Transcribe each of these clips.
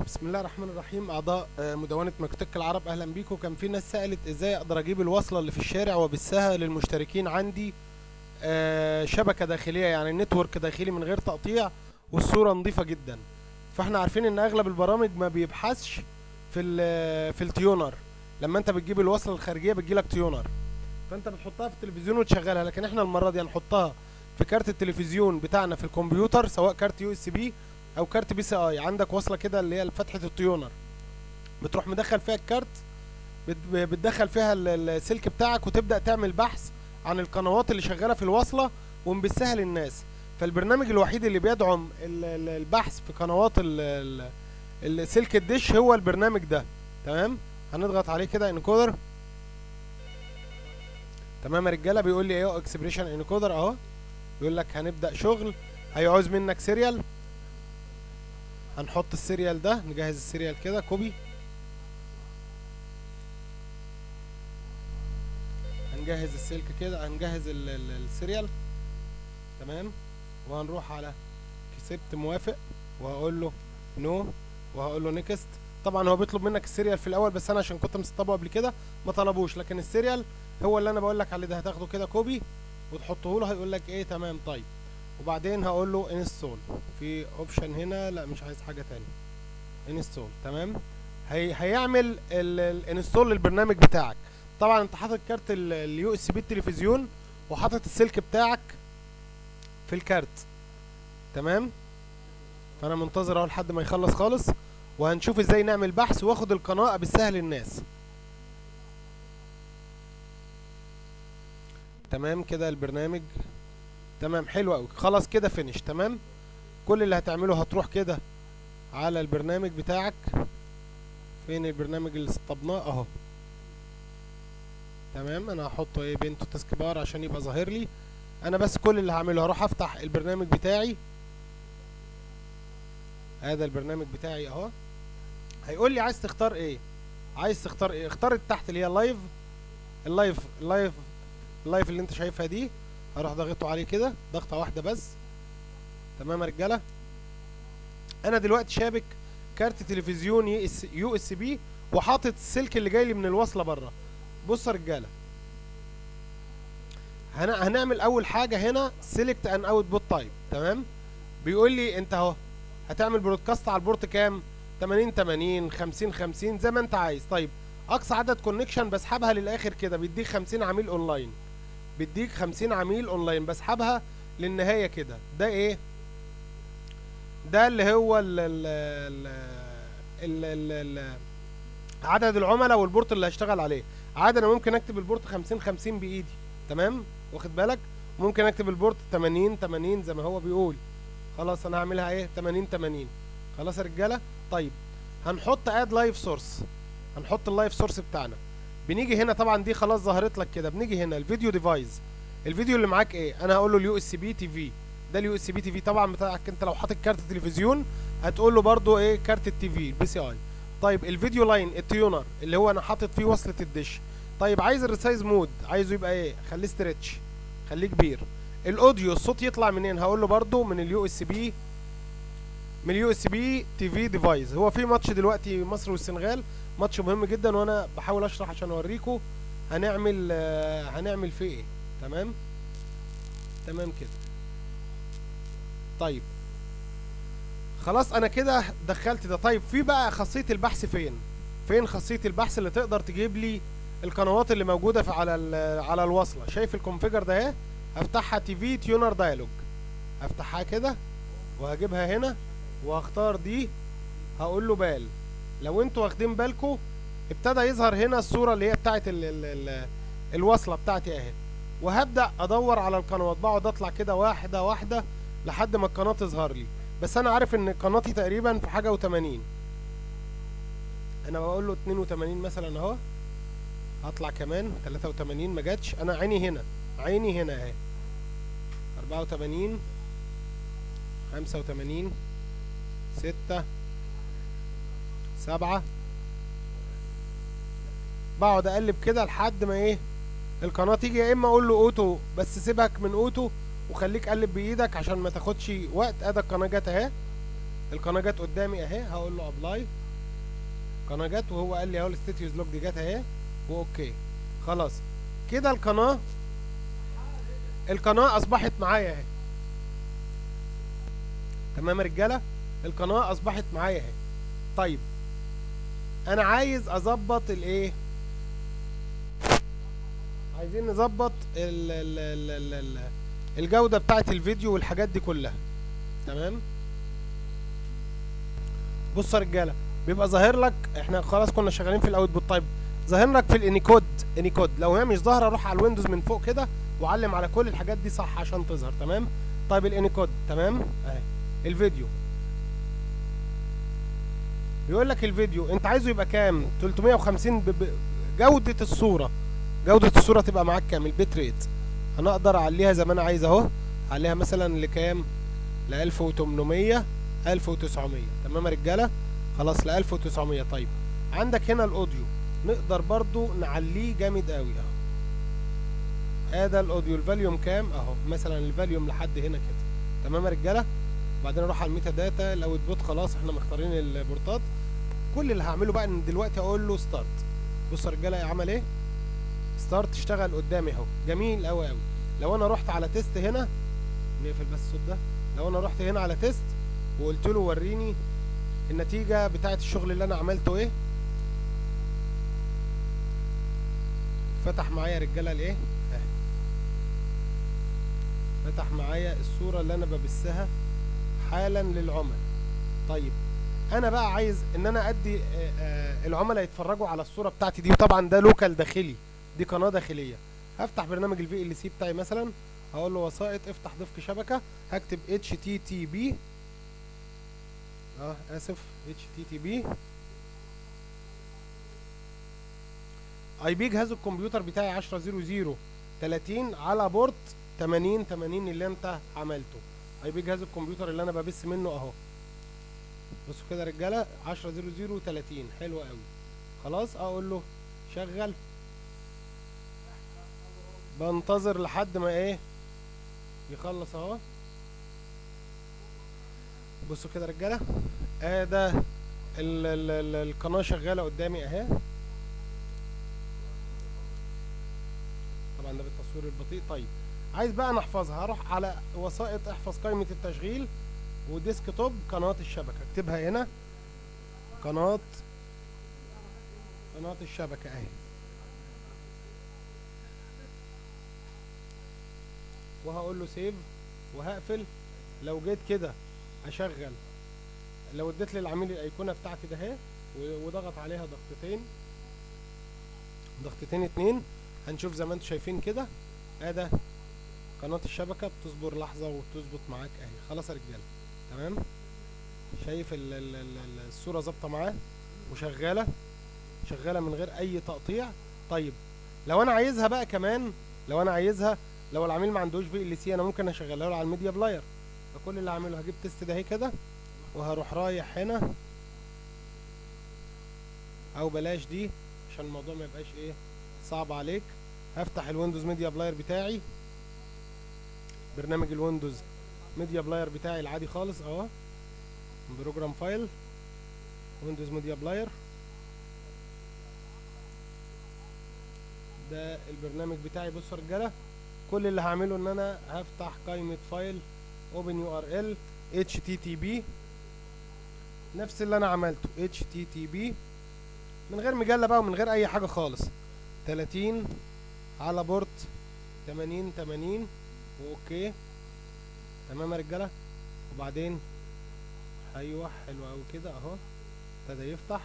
بسم الله الرحمن الرحيم. اعضاء مدونة مكتك العرب، اهلا بيكم. كان في ناس سألت ازاي اقدر اجيب الوصلة اللي في الشارع وابثها للمشتركين عندي شبكة داخلية، يعني نتورك داخلي من غير تقطيع والصورة نظيفة جدا. فاحنا عارفين ان اغلب البرامج ما بيبحثش في التيونر. لما انت بتجيب الوصلة الخارجية بتجيلك تيونر، فانت بتحطها في التلفزيون وتشغلها، لكن احنا المرة دي هنحطها في كارت التلفزيون بتاعنا في الكمبيوتر، سواء كارت يو اس بي او كارت بي سي اي. عندك وصله كده اللي هي فتحه التيونر، بتروح مدخل فيها الكارت، بتدخل فيها السلك بتاعك وتبدا تعمل بحث عن القنوات اللي شغاله في الوصله ومبثها للناس. فالبرنامج الوحيد اللي بيدعم البحث في قنوات السلك الدش هو البرنامج ده. تمام، هنضغط عليه كده انكودر. تمام يا رجاله، بيقول لي ايه اكسبريشن انكودر اهو، بيقول لك هنبدا شغل، هيعوز منك سيريال. هنحط السيريال ده، نجهز السيريال كده كوبي، هنجهز السلك كده، هنجهز السيريال. تمام، وهنروح على كسبت موافق، وهقول له نو، وهقول له نيكست. طبعا هو بيطلب منك السيريال في الاول، بس انا عشان كنت مسطبه قبل كده ما طلبوش، لكن السيريال هو اللي انا بقول لك عليه ده. هتاخده كده كوبي وتحطه له، هيقول لك ايه تمام. طيب، وبعدين هقول له انستول. في اوبشن هنا، لا مش عايز حاجه تاني، انستول. تمام، هيعمل الانستول للبرنامج بتاعك. طبعا انت حاطط كارت اليو اس بي التلفزيون وحاطط السلك بتاعك في الكارت. تمام، فانا منتظر اهو لحد ما يخلص خالص، وهنشوف ازاي نعمل بحث واخد القناه بالسهل للناس. تمام كده البرنامج تمام، حلو قوي، خلاص كده فينش. تمام، كل اللي هتعمله هتروح كده على البرنامج بتاعك. فين البرنامج اللي سطبناه؟ اهو. تمام، انا هحطه ايه بينتو تاسك بار عشان يبقى ظاهر لي. انا بس كل اللي هعمله هروح افتح البرنامج بتاعي. هذا البرنامج بتاعي اهو. هيقول لي عايز تختار ايه، عايز تختار ايه؟ اختار تحت اللي هي اللايف، اللايف اللي انت شايفها دي. هروح ضغطه عليه كده ضغطه واحده بس. تمام يا رجاله، انا دلوقتي شابك كارت تلفزيون يو اس بي وحاطط السلك اللي جاي لي من الوصله بره. بص يا رجاله، هنعمل اول حاجه هنا سيلكت ان اوت بوت تايب. تمام، بيقول لي انت اهو هتعمل برودكاست على البورت كام؟ 80 80 50 50 زي ما انت عايز. طيب، اقصى عدد كونكشن بسحبها للاخر كده، بيديك 50 عميل اونلاين، بيديك 50 عميل اونلاين بسحبها للنهايه كده. ده ايه؟ ده اللي هو ال عدد العملاء والبورت اللي هشتغل عليه. عادي انا ممكن اكتب البورت 50 50 بايدي. تمام، واخد بالك؟ ممكن اكتب البورت 80 80 زي ما هو بيقول. خلاص انا هعملها ايه 80 80. خلاص يا رجاله. طيب، هنحط اد لايف سورس، هنحط اللايف سورس بتاعنا. بنيجي هنا، طبعا دي خلاص ظهرت لك كده. بنيجي هنا الفيديو ديفايس، الفيديو اللي معاك ايه؟ انا هقول له اليو اس بي تي في. ده اليو اس بي تي في طبعا بتاعك انت. لو حاطط كارت تلفزيون هتقول له برده ايه كارت التي في البي سي اي. طيب، الفيديو لاين التيونر اللي هو انا حاطط فيه وصله الدش. طيب، عايز الريسايز مود عايزه يبقى ايه؟ خليه ستريتش، خليه كبير. الاوديو الصوت يطلع منين؟ هقول له برده من اليو اس بي، من اليو اس بي تي في ديفايس. هو في ماتش دلوقتي مصر والسنغال، ماتش مهم جدا وانا بحاول اشرح عشان اوريكم هنعمل فيه ايه. تمام، تمام كده. طيب خلاص انا كده دخلت ده. طيب، في بقى خاصيه البحث فين خاصيه البحث اللي تقدر تجيب لي القنوات اللي موجوده في على الوصله؟ شايف الكونفيجر ده اهي؟ هفتحها تي في تيونر دايلوج، هفتحها كده وهجيبها هنا وهختار دي. هقول له بال. لو انتوا واخدين بالكم ابتدى يظهر هنا الصوره اللي هي بتاعت الوصله بتاعتي اهي، وهبدا ادور على القنوات. بقعد اطلع كده واحده واحده لحد ما القناه تظهر لي. بس انا عارف ان قناتي تقريبا في حاجه و80. انا بقول له 82 مثلا اهو. هطلع كمان 83 ما جاتش. انا عيني هنا، عيني هنا اهي. 84 85 6 7. بقعد اقلب كده لحد ما ايه القناه تيجي. يا اما اقول له اوتو، بس سيبك من اوتو وخليك قلب بايدك عشان ما تاخدش وقت. ادي القناه جت اهي. القناه جت قدامي اهي، هقول له ابلاي، قناه جت وهو قال لي اهو الستاتيوز لوج دي جت اهي واوكي. خلاص كده القناه اصبحت معايا اهي. تمام يا رجاله، القناه اصبحت معايا اهي. طيب انا عايز اظبط الايه، عايزين نظبط ال الجوده بتاعه الفيديو والحاجات دي كلها. تمام. بص يا رجاله، بيبقى ظاهر لك، احنا خلاص كنا شغالين في الاوتبوت. طيب ظاهر لك في الانيكود، انيكود لو هي مش ظاهره روح على الويندوز من فوق كده وعلم على كل الحاجات دي صح عشان تظهر. تمام. طيب الانيكود تمام اهي. الفيديو بيقول لك الفيديو انت عايزه يبقى كام؟ 350 جوده الصوره، جوده الصوره تبقى معاك كام؟ البيت ريت انا اقدر اعليها زي ما انا عايز اهو، اعليها مثلا لكام؟ ل 1800 1900. تمام يا رجاله، خلاص ل 1900. طيب عندك هنا الاوديو نقدر برضو نعليه جامد قوي اهو. ادي الاوديو الفاليوم كام اهو، مثلا الفاليوم لحد هنا كده. تمام يا رجاله. وبعدين اروح على الميتا داتا، الاوتبوت خلاص احنا مختارين البورتات. كل اللي هعمله بقى ان دلوقتي اقول له ستارت. بص يا رجاله عمل ايه؟ ستارت، اشتغل قدامي اهو، جميل قوي قوي. لو انا رحت على تيست هنا، نقفل بس الصوت ده. لو انا رحت هنا على تيست وقلت له وريني النتيجه بتاعه الشغل اللي انا عملته ايه، فتح معايا يا رجاله الايه اهي، فتح معايا الصوره اللي انا ببثها حالا للعملاء. طيب انا بقى عايز ان انا ادي العملاء يتفرجوا على الصوره بتاعتي دي، وطبعا ده لوكال داخلي، دي قناه داخليه. هفتح برنامج الفي ال سي بتاعي مثلا، هقول له وسائط افتح ضفك شبكه، هكتب اتش تي تي بي، اسف اتش تي تي بي اي بي جهاز الكمبيوتر بتاعي 10.0.0 30 على بورت 80 اللي انت عملته. اي بي جهاز الكمبيوتر اللي انا ببث منه اهو. بصوا كده يا رجاله 10.0.0 30 حلو قوي. خلاص اقول له شغل، بنتظر لحد ما ايه يخلص اهو. بصوا كده يا رجاله، ده القناه شغاله قدامي اهي. طبعا ده بالتصوير البطيء. طيب عايز بقى نحفظها، هروح على وسائط احفظ قائمه التشغيل وديسك توب قناه الشبكه، اكتبها هنا قناه الشبكه اهي، وهقول له سيف وهقفل. لو جيت كده اشغل، لو اديت للعميل الايقونه بتاعتي ده اهي وضغط عليها ضغطتين اتنين، هنشوف زي ما انتم شايفين كده ادي قناه الشبكه بتصبر لحظه وتظبط معاك اهي. خلاص يا رجاله تمام. شايف الصوره ظابطه معاه وشغاله، شغاله من غير اي تقطيع. طيب لو انا عايزها بقى كمان، لو انا عايزها، لو العميل ما عندوش في ال سي انا ممكن اشغلها له على الميديا بلاير. فكل اللي هعمله هجيب تيست ده اهي كده، وهروح رايح هنا، او بلاش دي عشان الموضوع ما يبقاش ايه صعب عليك. هفتح الويندوز ميديا بلاير بتاعي، برنامج الويندوز ميديا بلاير بتاعي العادي خالص اهو، بروجرام فايل ويندوز ميديا بلاير، ده البرنامج بتاعي. بصوا يا رجاله، كل اللي هعمله ان انا هفتح قائمه فايل اوبن يو ار ال اتش تي تي بي، نفس اللي انا عملته اتش تي تي بي من غير مجله بقى ومن غير اي حاجه خالص، 30 على بورت 80 واوكي. تمام يا رجاله. وبعدين ايوه حلو قوي كده اهو، ابتدى يفتح.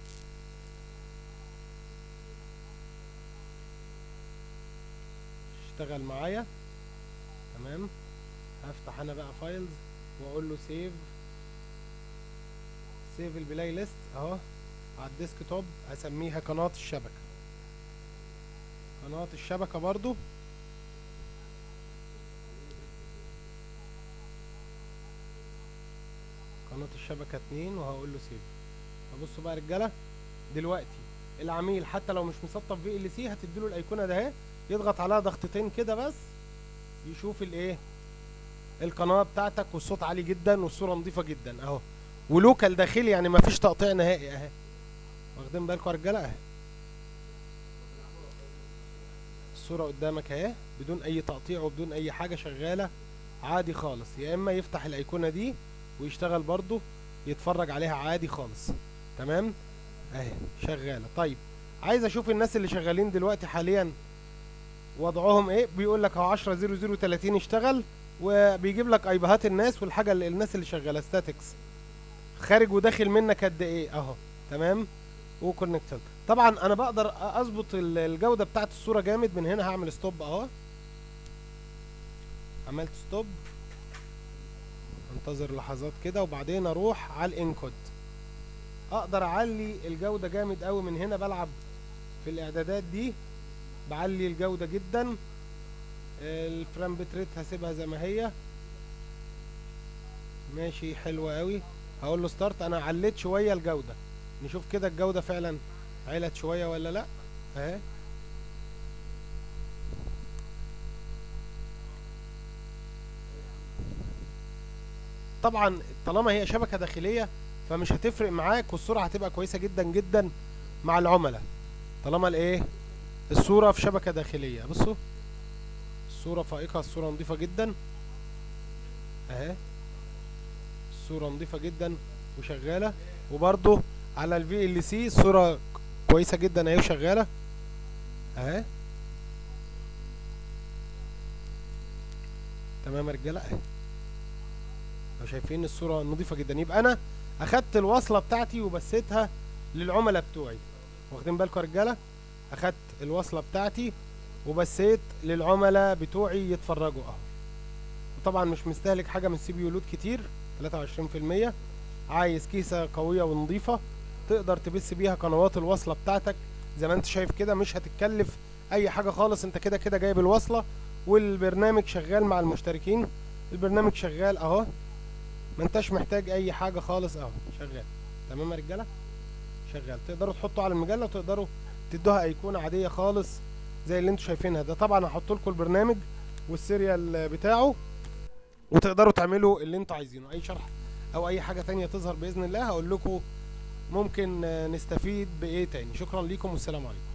اشتغل معايا تمام. هفتح انا بقى فايلز واقول له سيف البلاي ليست اهو على الديسك توب، هسميها قناه الشبكه برضو. قناه الشبكه 2 وهقول له سيف. فبصوا بقى يا رجاله، دلوقتي العميل حتى لو مش مسطب في ال سي هتديله الايقونه ده اهي، يضغط عليها ضغطتين كده بس يشوف الايه القناه بتاعتك، والصوت عالي جدا والصوره نظيفه جدا اهو. ولوكال داخلي، يعني مفيش تقطيع نهائي اهي. واخدين بالكم يا رجاله اهي. الصورة قدامك اهي بدون اي تقطيع وبدون اي حاجة، شغالة عادي خالص. يا اما يفتح الايقونة دي ويشتغل برضو، يتفرج عليها عادي خالص. تمام اهي شغالة. طيب عايز اشوف الناس اللي شغالين دلوقتي حاليا وضعهم ايه. بيقول لك اهو 10:00:30 اشتغل، وبيجيب لك ايباهات الناس والحاجة اللي الناس اللي شغالة ستاتكس خارج وداخل منك قد ايه اهو. تمام وكونكتد. طبعا انا بقدر اظبط الجودة بتاعت الصورة جامد من هنا. هعمل ستوب اهو، عملت ستوب، انتظر لحظات كده وبعدين اروح على الانكود. اقدر اعلي الجودة جامد قوي من هنا. بلعب في الاعدادات دي، بعلي الجودة جدا. الفريم بت ريت هسيبها زي ما هي ماشي، حلوة قوي. هقول له ستارت. انا عليت شوية الجودة، نشوف كده الجودة فعلا علت شوية ولا لا اهي. طبعا طالما هي شبكة داخلية فمش هتفرق معاك، والسرعة هتبقى كويسة جدا جدا مع العملاء طالما الايه الصورة في شبكة داخلية. بصوا الصورة فائقة، الصورة نظيفة جدا اهي. الصورة نظيفة جدا وشغالة. وبرضو على الفي ال سي الصورة كويسة جدا اهي وشغالة اهي. تمام يا رجالة اهي. لو شايفين الصورة نظيفة جدا، يبقى انا اخدت الوصلة بتاعتي وبثيتها للعملاء بتوعي. واخدين بالكم يا رجالة؟ اخدت الوصلة بتاعتي وبثيت للعملاء بتوعي يتفرجوا اهو. وطبعا مش مستهلك حاجة من السي بي يو لود كتير، 23%. عايز كيسة قوية ونظيفة تقدر تبث بيها قنوات الوصلة بتاعتك زي ما انت شايف كده. مش هتتكلف اي حاجة خالص، انت كده كده جايب الوصلة والبرنامج شغال مع المشتركين. البرنامج شغال اهو، ما انتش محتاج اي حاجة خالص اهو شغال. تمام يا رجالة؟ شغال. تقدروا تحطوا على المجلة وتقدروا تدوها ايقونة عادية خالص زي اللي انتوا شايفينها ده. طبعا هحط لكم البرنامج والسيريال بتاعه وتقدروا تعملوا اللي انتوا عايزينه. اي شرح او اي حاجة تانية تظهر باذن الله هقول لكم ممكن نستفيد بايه تاني. شكرا ليكم والسلام عليكم.